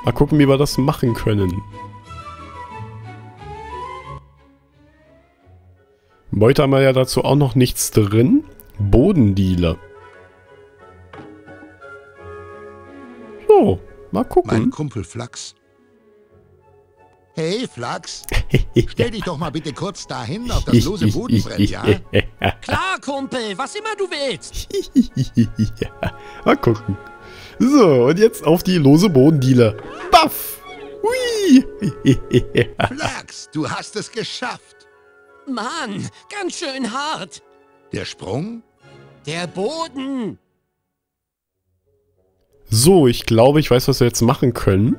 Mal gucken, wie wir das machen können. Heute haben wir ja dazu auch noch nichts drin. Bodendiele. So, mal gucken. Mein Kumpel Flachs. Hey, Flachs. Stell dich doch mal bitte kurz dahin auf das lose Bodenbrett, ja? Klar, Kumpel, was immer du willst. Ja, mal gucken. So, und jetzt auf die lose Bodendiele. Baff! Hui! Flachs, du hast es geschafft. Mann, ganz schön hart. Der Sprung? Der Boden. So, ich glaube, ich weiß, was wir jetzt machen können.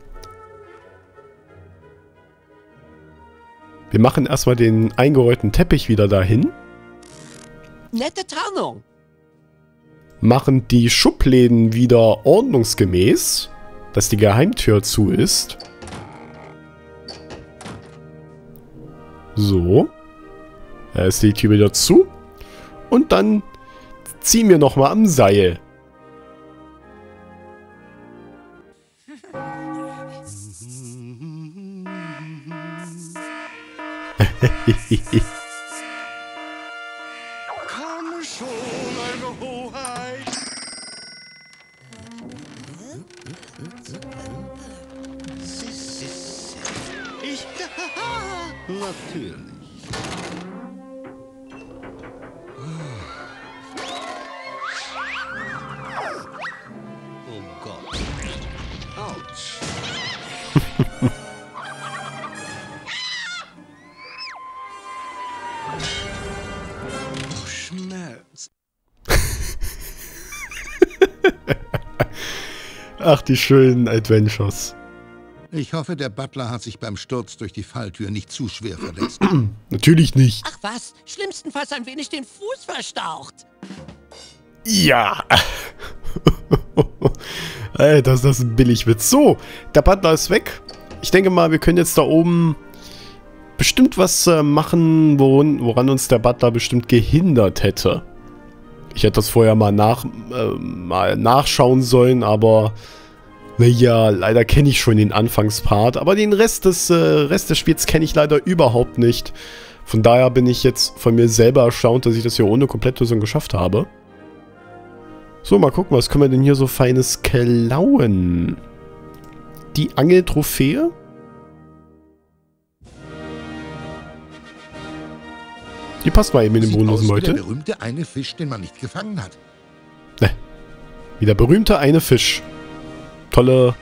Wir machen erstmal den eingerollten Teppich wieder dahin. Nette Tarnung. Machen die Schubläden wieder ordnungsgemäß, dass die Geheimtür zu ist. So. Da ist die Tür wieder zu. Und dann ziehen wir nochmal am Seil. Komm schon, eure Hoheit. Ich... Natürlich. Oh Gott. Autsch. Oh, Schmerz. Ach, die schönen Adventures. Ich hoffe, der Butler hat sich beim Sturz durch die Falltür nicht zu schwer verletzt. Natürlich nicht. Ach was, schlimmstenfalls ein wenig den Fuß verstaucht. Ja. Ey, das ist ein Billigwitz. So, der Butler ist weg. Ich denke mal, wir können jetzt da oben bestimmt was machen, woran uns der Butler bestimmt gehindert hätte. Ich hätte das vorher mal nachschauen sollen, aber naja, leider kenne ich schon den Anfangspart. Aber den Rest des Spiels kenne ich leider überhaupt nicht. Von daher bin ich jetzt von mir selber erstaunt, dass ich das hier ohne Komplettlösung geschafft habe. So, mal gucken, was können wir denn hier so Feines klauen? Die Angeltrophäe? Die passt mal eben in den Bonus Wie heute. der berühmte eine Fisch, den man nicht gefangen hat. Ne. Wie der berühmte eine Fisch. Tolle,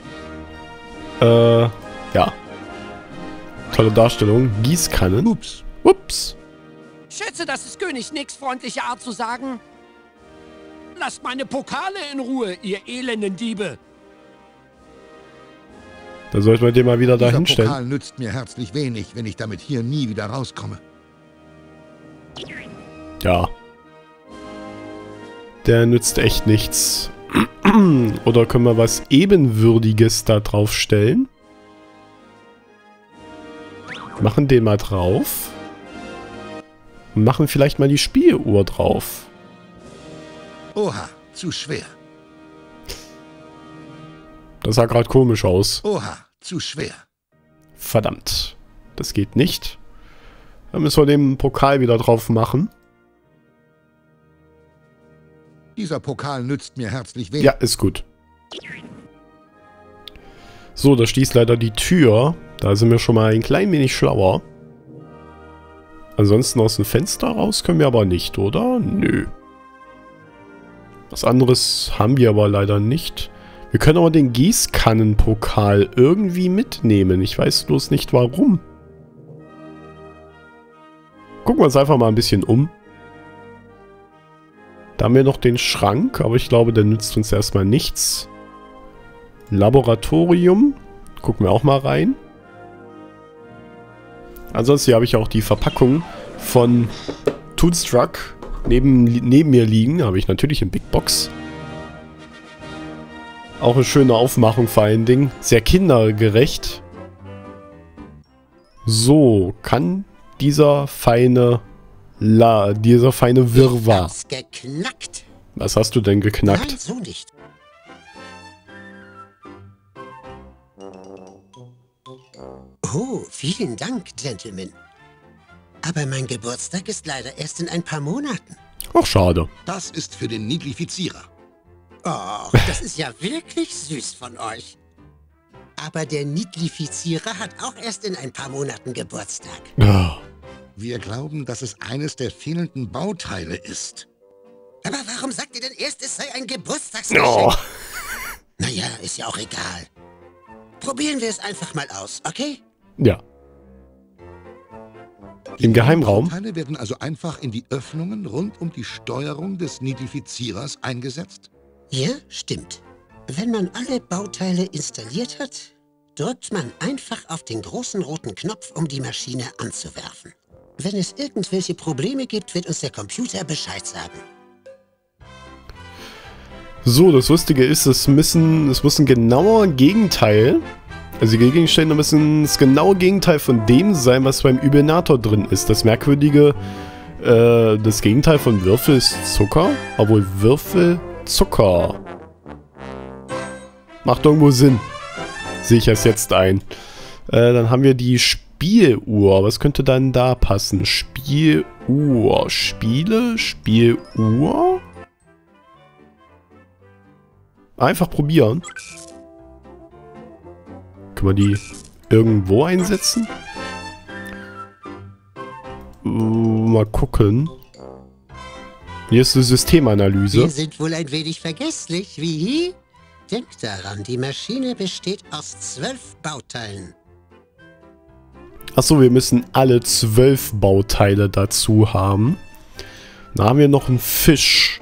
ja. Tolle Darstellung. Gießkannen. Ups. Ups. Schätze, das ist König Nicks freundliche Art zu sagen. Lasst meine Pokale in Ruhe, ihr elenden Diebe. Da sollten wir den mal wieder da Dieser hinstellen. Pokal nützt mir herzlich wenig, wenn ich damit hier nie wieder rauskomme. Ja. Der nützt echt nichts. Oder können wir was Ebenwürdiges da drauf stellen? Machen den mal drauf. Und machen vielleicht mal die Spieluhr drauf. Oha, zu schwer. Das sah gerade komisch aus. Oha, zu schwer. Verdammt. Das geht nicht. Dann müssen wir den Pokal wieder drauf machen. Dieser Pokal nützt mir herzlich wenig. Ja, ist gut. So, da stieß leider die Tür. Da sind wir schon mal ein klein wenig schlauer. Ansonsten aus dem Fenster raus können wir aber nicht, oder? Nö. Was anderes haben wir aber leider nicht. Wir können aber den Gießkannenpokal irgendwie mitnehmen. Ich weiß bloß nicht warum. Gucken wir uns einfach mal ein bisschen um. Da haben wir noch den Schrank, aber ich glaube, der nützt uns erstmal nichts. Laboratorium. Gucken wir auch mal rein. Ansonsten hier habe ich auch die Verpackung von Toonstruck neben mir liegen. Da habe ich natürlich eine Big Box. Auch eine schöne Aufmachung vor allen Dingen. Sehr kindergerecht. So, kann dieser feine Wirrwarr. Hab's geknackt. Was hast du denn geknackt? Nein, so nicht. Oh, vielen Dank, Gentlemen. Aber mein Geburtstag ist leider erst in ein paar Monaten. Ach, schade. Das ist für den Niedlifizierer. Oh, das ist ja wirklich süß von euch. Aber der Niedlifizierer hat auch erst in ein paar Monaten Geburtstag. Ja. Wir glauben, dass es eines der fehlenden Bauteile ist. Aber warum sagt ihr denn erst, es sei ein Geburtstagsgeschenk? Oh. Naja, ist ja auch egal. Probieren wir es einfach mal aus, okay? Ja. Im Geheimraum? Bauteile werden also einfach in die Öffnungen rund um die Steuerung des Niedlifizierers eingesetzt? Ja, stimmt. Wenn man alle Bauteile installiert hat, drückt man einfach auf den großen roten Knopf, um die Maschine anzuwerfen. Wenn es irgendwelche Probleme gibt, wird uns der Computer Bescheid sagen. So, das Lustige ist, es muss ein genauer Gegenteil, also die Gegenstände müssen das genaue Gegenteil von dem sein, was beim Übelnator drin ist. Das Merkwürdige, das Gegenteil von Würfel ist Zucker, obwohl Würfel Zucker. Macht irgendwo Sinn. Sehe ich erst jetzt ein. Dann haben wir die Spieluhr. Was könnte dann da passen? Spieluhr. Spiele? Spieluhr? Einfach probieren. Können wir die irgendwo einsetzen? Mal gucken. Hier ist eine Systemanalyse. Wir sind wohl ein wenig vergesslich, wie? Denkt daran, die Maschine besteht aus 12 Bauteilen. Achso, wir müssen alle 12 Bauteile dazu haben. Dann haben wir noch einen Fisch.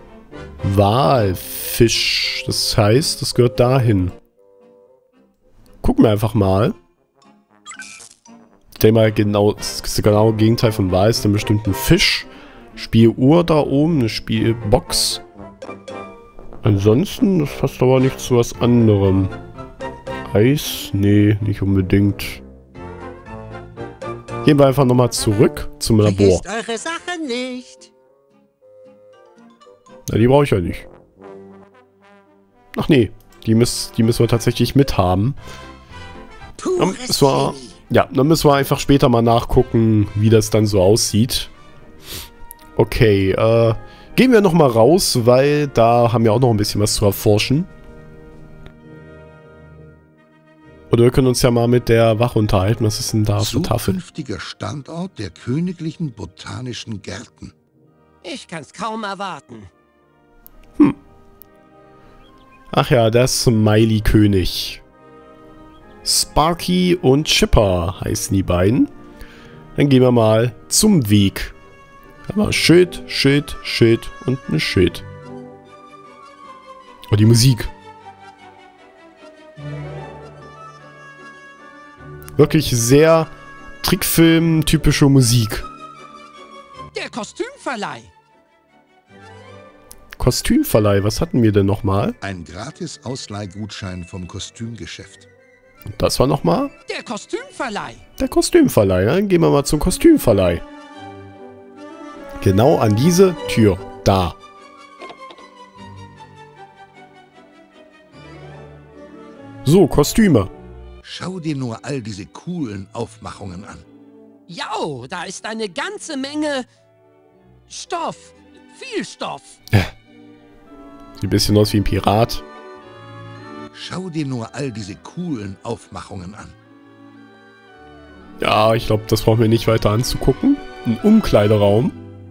Walfisch. Das heißt, das gehört dahin. Gucken wir einfach mal. Ich denke mal, genau, das genaue Gegenteil von Wal ist dann bestimmt ein Fisch. Spieluhr da oben, eine Spielbox. Ansonsten, das passt aber nicht zu was anderem. Eis? Nee, nicht unbedingt. Gehen wir einfach nochmal zurück zum Labor. Vergesst eure Sachen nicht. Na, die brauche ich ja nicht. Ach nee, die müssen wir tatsächlich mithaben. Pures Ja, dann müssen wir einfach später mal nachgucken, wie das dann so aussieht. Okay, gehen wir nochmal raus, weil da haben wir auch noch ein bisschen was zu erforschen. Oder wir können uns ja mal mit der Wache unterhalten. Was ist denn da auf der Tafel? Zukünftiger Standort der Königlichen Botanischen Gärten. Ich kann's kaum erwarten. Ach ja, der Smiley-König. Sparky und Chipper heißen die beiden. Dann gehen wir mal zum Weg. Da haben wir Schild, Schild, Schild und ein Schild. Und die Musik. Wirklich sehr Trickfilm-typische Musik. Der Kostümverleih. Kostümverleih, was hatten wir denn nochmal? Ein gratis Ausleihgutschein vom Kostümgeschäft. Und das war nochmal? Der Kostümverleih. Der Kostümverleih. Dann gehen wir mal zum Kostümverleih. Genau an diese Tür. Da. So, Kostüme. Schau dir nur all diese coolen Aufmachungen an. Jau, da ist eine ganze Menge Stoff. Viel Stoff. Sieht ein bisschen aus wie ein Pirat. Schau dir nur all diese coolen Aufmachungen an. Ja, ich glaube, das brauchen wir nicht weiter anzugucken. Ein Umkleideraum.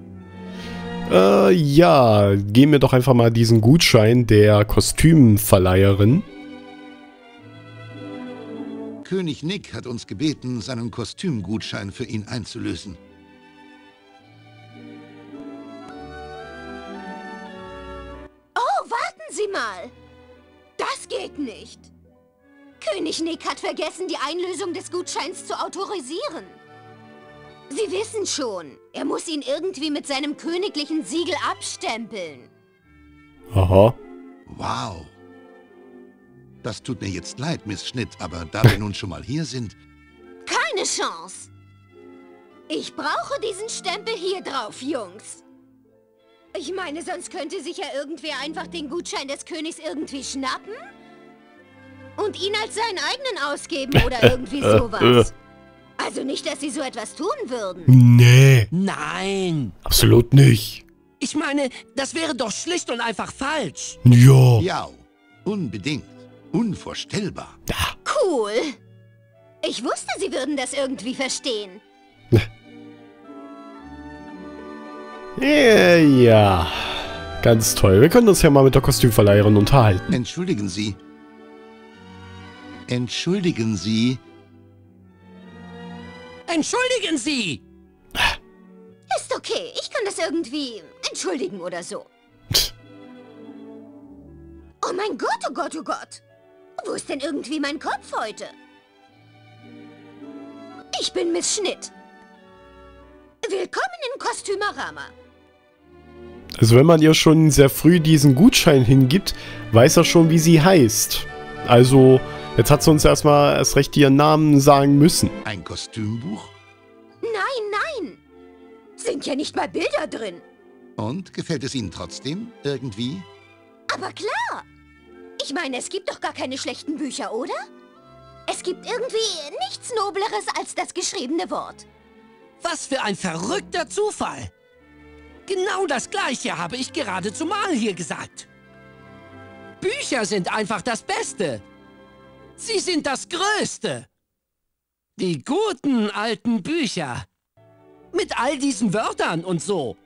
Ja, geben wir doch einfach mal diesen Gutschein der Kostümverleiherin. König Nick hat uns gebeten, seinen Kostümgutschein für ihn einzulösen. Oh, warten Sie mal! Das geht nicht! König Nick hat vergessen, die Einlösung des Gutscheins zu autorisieren. Sie wissen schon, er muss ihn irgendwie mit seinem königlichen Siegel abstempeln. Aha. Wow. Das tut mir jetzt leid, Miss Schnitt, aber da wir nun schon mal hier sind... Keine Chance! Ich brauche diesen Stempel hier drauf, Jungs. Ich meine, sonst könnte sich ja irgendwer einfach den Gutschein des Königs irgendwie schnappen. Und ihn als seinen eigenen ausgeben oder irgendwie sowas. Also nicht, dass sie so etwas tun würden. Nee, Nein. absolut nicht. Ich meine, das wäre doch schlicht und einfach falsch. Ja. Ja, unbedingt. Unvorstellbar. Cool. Ich wusste, sie würden das irgendwie verstehen. Ja, ganz toll. Wir können uns ja mal mit der Kostümverleiherin unterhalten. Entschuldigen Sie. Entschuldigen Sie. Entschuldigen Sie! Ist okay, ich kann das irgendwie entschuldigen oder so. Oh mein Gott, oh Gott, oh Gott. Wo ist denn irgendwie mein Kopf heute? Ich bin Miss Schnitt. Willkommen in Kostümerama. Also wenn man ihr schon sehr früh diesen Gutschein hingibt, weiß er schon, wie sie heißt. Also, jetzt hat sie uns erstmal erst recht ihren Namen sagen müssen. Ein Kostümbuch? Nein. Sind ja nicht mal Bilder drin. Und gefällt es Ihnen trotzdem irgendwie? Aber klar. Ich meine, es gibt doch gar keine schlechten Bücher, oder? Es gibt irgendwie nichts Nobleres als das geschriebene Wort. Was für ein verrückter Zufall! Genau das Gleiche habe ich geradezu mal hier gesagt. Bücher sind einfach das Beste. Sie sind das Größte. Die guten alten Bücher. Mit all diesen Wörtern und so.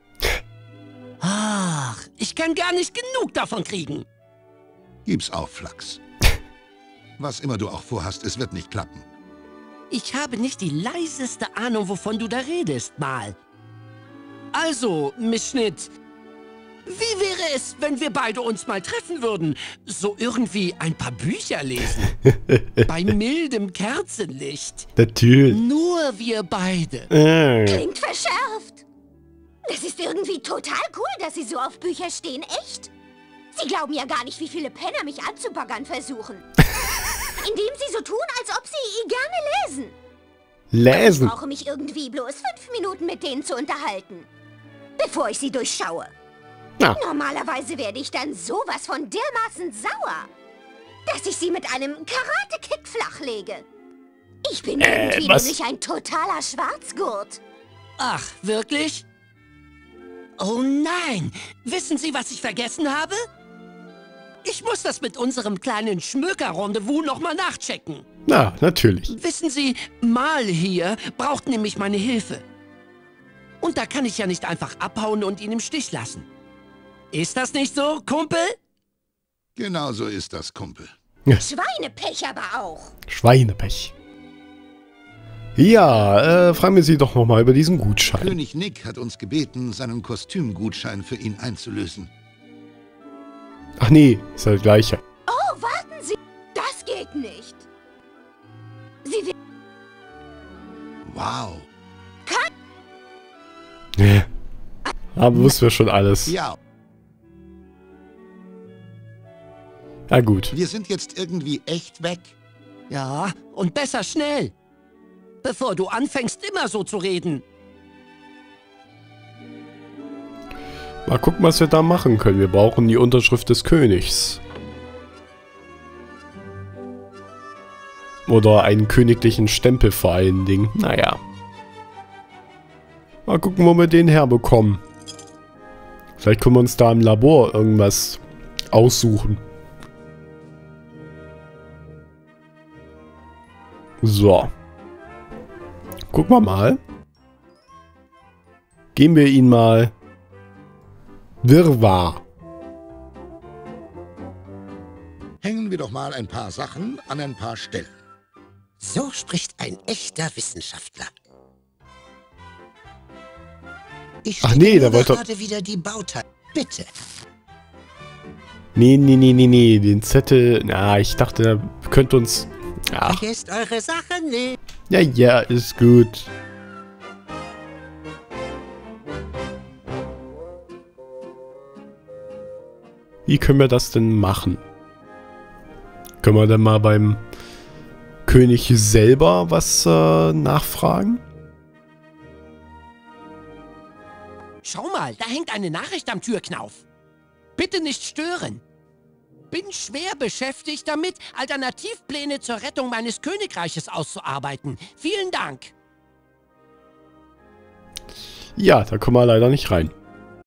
Ach, ich kann gar nicht genug davon kriegen. Gib's auf, Flachs. Was immer du auch vorhast, es wird nicht klappen. Ich habe nicht die leiseste Ahnung, wovon du da redest, Mal. Also, Miss Schnitt, wie wäre es, wenn wir beide uns mal treffen würden? So irgendwie ein paar Bücher lesen. Bei mildem Kerzenlicht. Natürlich. Nur wir beide. Klingt verschärft. Das ist irgendwie total cool, dass Sie so auf Bücher stehen, echt? Sie glauben ja gar nicht, wie viele Penner mich anzubaggern versuchen. Indem sie so tun, als ob sie gerne lesen. Lesen? Ich brauche mich irgendwie bloß 5 Minuten mit denen zu unterhalten, bevor ich sie durchschaue. Ja. Normalerweise werde ich dann sowas von dermaßen sauer, dass ich sie mit einem Karate-Kick flachlege. Ich bin irgendwie was? nämlich ein totaler Schwarzgurt. Ach, wirklich? Oh nein! Wissen Sie, was ich vergessen habe? Ich muss das mit unserem kleinen Schmöker-Rendezvous nochmal nachchecken. Na, natürlich. Wissen Sie, Mal hier braucht nämlich meine Hilfe. Und da kann ich ja nicht einfach abhauen und ihn im Stich lassen. Ist das nicht so, Kumpel? Genau so ist das, Kumpel. Schweinepech aber auch. Schweinepech. Ja, fragen wir Sie doch nochmal über diesen Gutschein. König Nick hat uns gebeten, seinen Kostümgutschein für ihn einzulösen. Ach nee, ist ja der gleiche. Oh, warten Sie. Das geht nicht. Sie will... Wow. Aber wussten wir schon alles. Ja, Ja gut. wir sind jetzt irgendwie echt weg. Ja, und besser schnell. Bevor du anfängst, immer so zu reden. Mal gucken, was wir da machen können. Wir brauchen die Unterschrift des Königs. Oder einen königlichen Stempel vor allen Dingen. Naja. Mal gucken, wo wir den herbekommen. Vielleicht können wir uns da im Labor irgendwas aussuchen. So. Gucken wir mal. Geben wir ihn mal Wirrwarr. Hängen wir doch mal ein paar Sachen an ein paar Stellen. So spricht ein echter Wissenschaftler. Ich Ach nee, da stecke wollte- gerade wieder die Bauteile. Bitte. Nee. Den Zettel... Na, ich dachte, der könnte uns... Ach, Vergesst eure Sachen nicht. ja, ist gut. Wie können wir das denn machen? Können wir dann mal beim König selber was nachfragen? Schau mal, da hängt eine Nachricht am Türknauf. Bitte nicht stören. Bin schwer beschäftigt damit, Alternativpläne zur Rettung meines Königreiches auszuarbeiten. Vielen Dank. Ja, da kommen wir leider nicht rein.